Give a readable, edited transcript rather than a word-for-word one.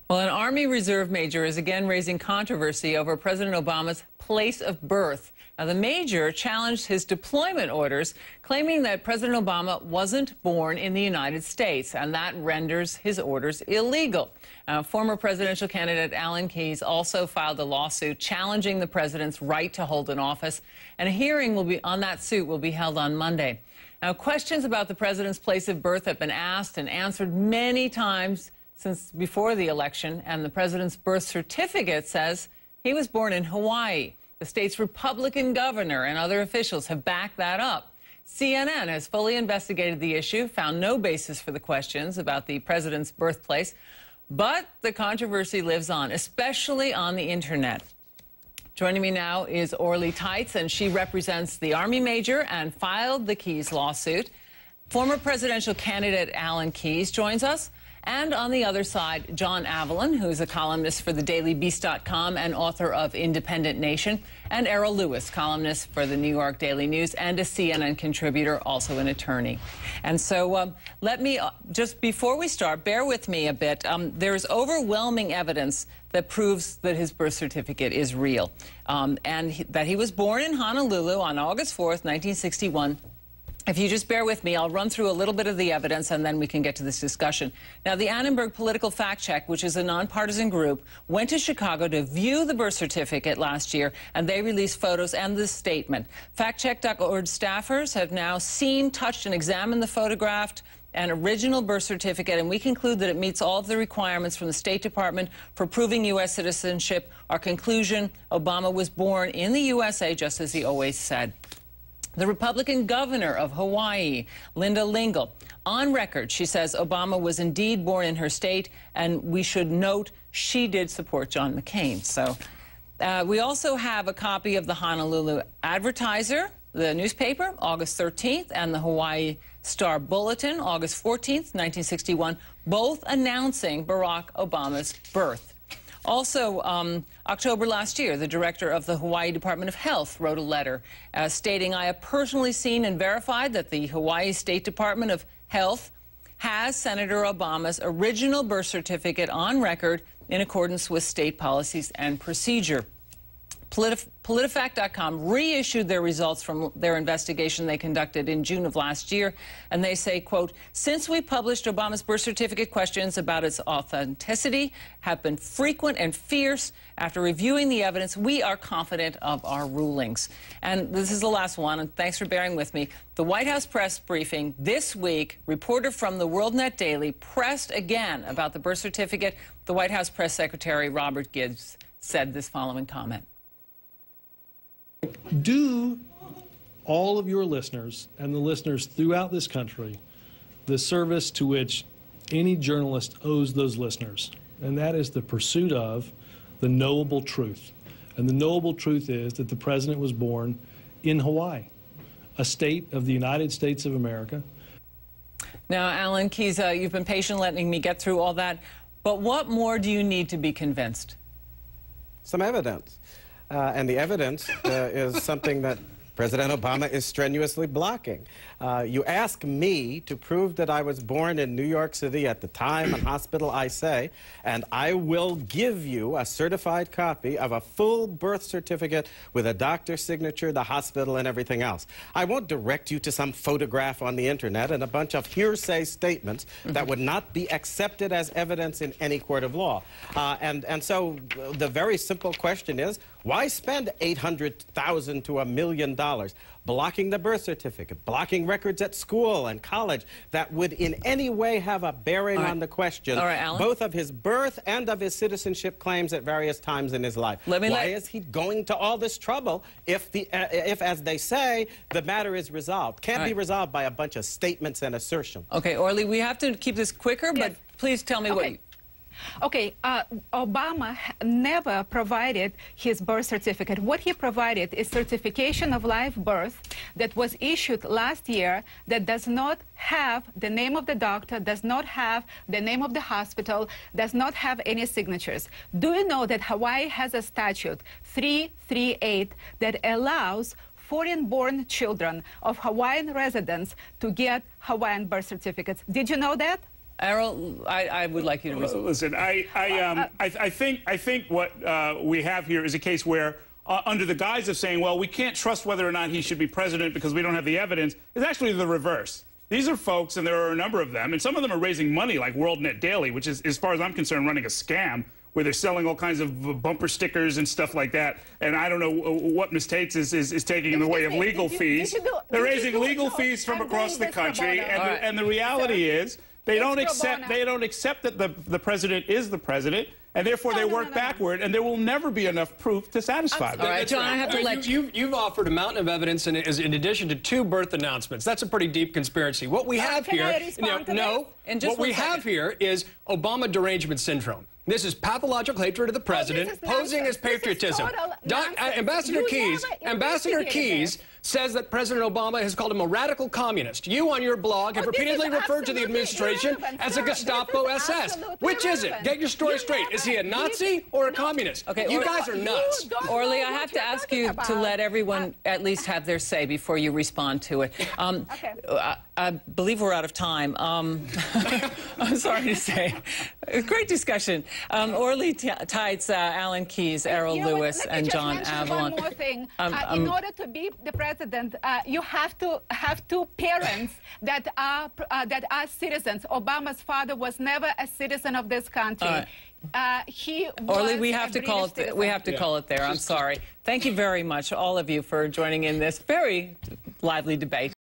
Well, an Army Reserve major is again raising controversy over President Obama's place of birth. Now, the major challenged his deployment orders, claiming that President Obama wasn't born in the United States, and that renders his orders illegal. Former presidential candidate Alan Keyes also filed a lawsuit challenging the president's right to hold an office, and a hearing on that suit will be held on Monday. Now, questions about the president's place of birth have been asked and answered many times since before the election, and the president's birth certificate says he was born in Hawaii. The state's Republican governor and other officials have backed that up. CNN has fully investigated the issue, found no basis for the questions about the president's birthplace, but the controversy lives on, especially on the internet. Joining me now is Orly Teitz, and she represents the Army major and filed the Keyes lawsuit. Former presidential candidate Alan Keyes joins us. And on the other side, John Avalon, who's a columnist for thedailybeast.com and author of Independent Nation, and Errol Lewis, columnist for the New York Daily News and a CNN contributor, also an attorney. And so let me, just before we start, bear with me a bit. There's overwhelming evidence that proves that his birth certificate is real, and that he was born in Honolulu on August 4th, 1961. If you just bear with me, I'll run through a little bit of the evidence, and then we can get to this discussion. Now, the Annenberg Political Fact Check, which is a nonpartisan group, went to Chicago to view the birth certificate last year, and they released photos and this statement. FactCheck.org staffers have now seen, touched, and examined the photographed and original birth certificate, and we conclude that it meets all of the requirements from the State Department for proving U.S. citizenship. Our conclusion, Obama was born in the USA, just as he always said. The Republican governor of Hawaii, Linda Lingle, on record, she says Obama was indeed born in her state, and we should note she did support John McCain. So we also have a copy of the Honolulu Advertiser, the newspaper, August 13th, and the Hawaii Star Bulletin, August 14th, 1961, both announcing Barack Obama's birth. Also, October last year, the director of the Hawaii Department of Health wrote a letter stating, I have personally seen and verified that the Hawaii State Department of Health has Senator Obama's original birth certificate on record in accordance with state policies and procedure. PolitiFact.com reissued their results from their investigation they conducted in June of last year, and they say, quote, since we published Obama's birth certificate, questions about its authenticity have been frequent and fierce. After reviewing the evidence, we are confident of our rulings. And this is the last one, and thanks for bearing with me. The White House press briefing this week, reporter from the WorldNet Daily pressed again about the birth certificate. The White House press secretary, Robert Gibbs, said this following comment. Do all of your listeners and the listeners throughout this country the service to which any journalist owes those listeners, and that is the pursuit of the knowable truth. And the knowable truth is that the president was born in Hawaii, a state of the United States of America. Now, Alan Keyes, you've been patient letting me get through all that, but what more do you need to be convinced? Some evidence. And the evidence is something that President Obama is strenuously blocking. You ask me to prove that I was born in New York City at the time and hospital I say, and I will give you a certified copy of a full birth certificate with a doctor's signature, the hospital, and everything else. I won't direct you to some photograph on the internet and a bunch of hearsay statements that would not be accepted as evidence in any court of law. And so the very simple question is, why spend $800,000 to $1 million blocking the birth certificate, blocking records at school and college that would in any way have a bearing on the question, both of his birth and of his citizenship claims at various times in his life? Why is he going to all this trouble if, as they say, the matter is resolved? Can't be resolved by a bunch of statements and assertions. Okay, Orly, we have to keep this quicker, but please tell me what you... Okay, Obama never provided his birth certificate. What he provided is certification of live birth that was issued last year that does not have the name of the doctor, does not have the name of the hospital, does not have any signatures. Do you know that Hawaii has a statute, 338, that allows foreign-born children of Hawaiian residents to get Hawaiian birth certificates? Did you know that? Errol, I would like you to respond. Listen, I think what we have here is a case where, under the guise of saying, well, we can't trust whether or not he should be president because we don't have the evidence, is actually the reverse. These are folks, and there are a number of them, and some of them are raising money like WorldNet Daily, which is, as far as I'm concerned, running a scam where they're selling all kinds of bumper stickers and stuff like that. And I don't know what Ms. Tates is taking in the way of legal fees. They're raising legal fees from across the country, and the reality is they don't accept that the president is the president. And therefore, they work backward, and there will never be enough proof to satisfy them. All right, John, I have to let you... You've offered a mountain of evidence in addition to 2 birth announcements. That's a pretty deep conspiracy. What we have here... What we have here is Obama derangement syndrome. This is pathological hatred of the president, posing as patriotism. Ambassador Keyes says that President Obama has called him a radical communist. You, on your blog, have repeatedly referred to the administration as a Gestapo SS. Which is it? Get your story straight. Is he a Nazi or a communist? Okay, you guys are nuts. Orly, I have to ask you to let everyone at least have their say before you respond to it. I believe we're out of time. I'm sorry to say. Great discussion. Orly Tights, Alan Keyes, Errol Lewis, and John Avalon. One more thing. In order to be the president, you have to have 2 parents that are citizens. Obama's father was never a citizen of this country. Orly, we have to call it. We have to call it there. I'm sorry. Thank you very much, all of you, for joining in this very lively debate.